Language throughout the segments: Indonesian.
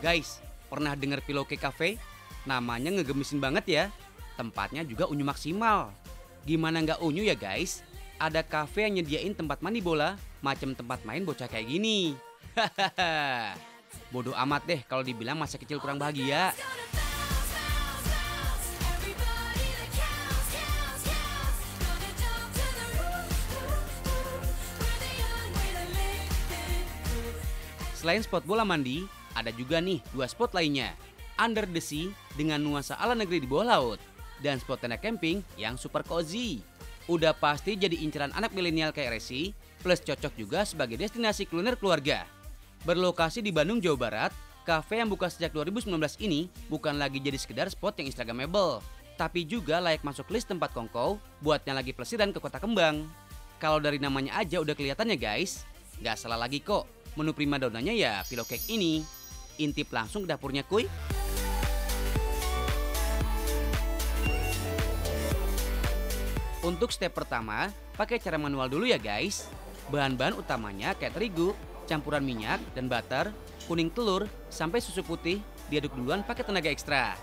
Guys, pernah dengar Pillowcake Cafe? Namanya ngegemesin banget ya. Tempatnya juga unyu maksimal. Gimana nggak unyu ya guys? Ada cafe yang nyediain tempat mandi bola, macam tempat main bocah kayak gini. Hahaha. Bodoh amat deh kalau dibilang masa kecil kurang bahagia. Selain spot bola mandi, ada juga nih 2 spot lainnya. Under the Sea dengan nuansa ala negeri di bawah laut. Dan spot tenda camping yang super cozy. Udah pasti jadi inceran anak milenial kayak Resi, plus cocok juga sebagai destinasi kuliner keluarga. Berlokasi di Bandung, Jawa Barat, kafe yang buka sejak 2019 ini bukan lagi jadi sekedar spot yang instagramable, tapi juga layak masuk list tempat kongkow buatnya lagi pelesiran ke kota kembang. Kalau dari namanya aja udah kelihatannya guys, nggak salah lagi kok. Menu primadonanya ya Pillowcake ini. Intip langsung ke dapurnya kuy. Untuk step pertama, pakai cara manual dulu ya guys. Bahan-bahan utamanya kayak terigu, campuran minyak dan butter, kuning telur, sampai susu putih diaduk duluan pakai tenaga ekstra.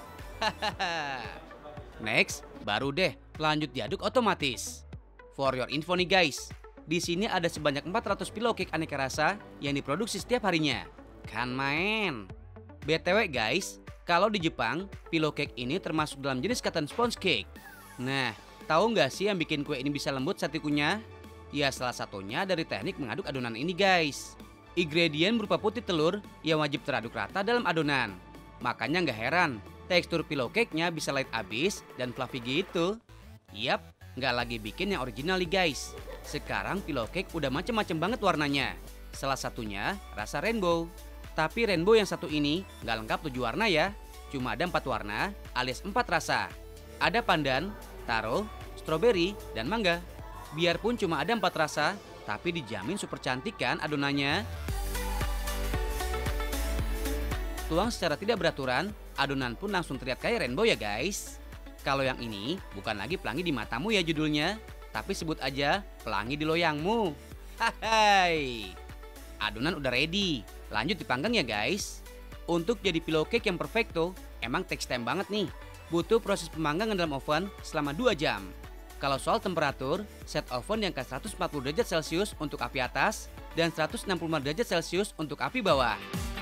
Next, baru deh lanjut diaduk otomatis. For your info nih guys, di sini ada sebanyak 400 Pillowcake aneka rasa yang diproduksi setiap harinya. Kan main. BTW guys, kalau di Jepang, Pillowcake ini termasuk dalam jenis cotton sponge cake. Nah, tahu nggak sih yang bikin kue ini bisa lembut saat dikunyah? Ya salah satunya dari teknik mengaduk adonan ini guys. Ingredient berupa putih telur yang wajib teraduk rata dalam adonan. Makanya nggak heran, tekstur Pillowcake-nya bisa light abis dan fluffy gitu. Yap, nggak lagi bikin yang original nih guys. Sekarang Pillowcake udah macem-macem banget warnanya. Salah satunya rasa rainbow. Tapi rainbow yang satu ini nggak lengkap 7 warna ya. Cuma ada 4 warna alias 4 rasa. Ada pandan, taro, stroberi, dan mangga. Biarpun cuma ada 4 rasa, tapi dijamin super cantik kan adonannya. Tuang secara tidak beraturan, adonan pun langsung terlihat kayak rainbow ya guys. Kalau yang ini bukan lagi pelangi di matamu ya judulnya, tapi sebut aja pelangi di loyangmu. Hai. Adonan udah ready, lanjut dipanggang ya guys. Untuk jadi Pillowcake yang perfecto, emang takes time banget nih. Butuh proses pemanggangan dalam oven selama 2 jam. Kalau soal temperatur, set oven di angka 140 derajat Celcius untuk api atas dan 165 derajat Celcius untuk api bawah.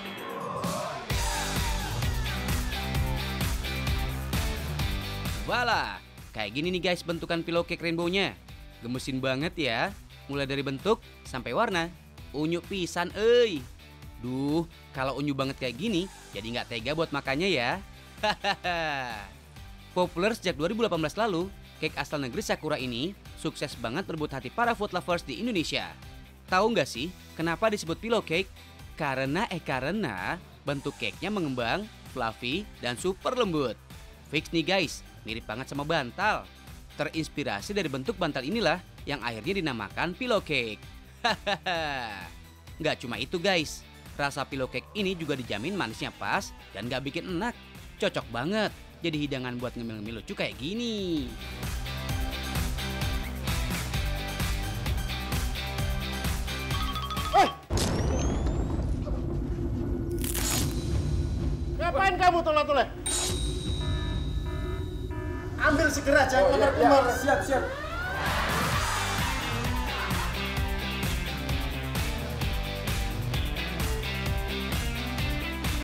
Voila, kayak gini nih guys bentukan Pillowcake rainbow-nya. Gemesin banget ya, mulai dari bentuk sampai warna. Unyu pisan euy. Duh, kalau unyu banget kayak gini, jadi nggak tega buat makannya ya. Hahaha. Populer sejak 2018 lalu, cake asal negeri Sakura ini sukses banget merebut hati para food lovers di Indonesia. Tahu nggak sih kenapa disebut Pillowcake? Karena bentuk cake-nya mengembang, fluffy, dan super lembut. Fix nih guys, mirip banget sama bantal. Terinspirasi dari bentuk bantal inilah yang akhirnya dinamakan Pillowcake. Hahaha. Nggak cuma itu guys, rasa Pillowcake ini juga dijamin manisnya pas dan nggak bikin enak. Cocok banget jadi hidangan buat ngemil-ngemil lucu kayak gini. Ngapain kamu tolak-tolak? Ambil segera, jangan kemar-kemar. Siap.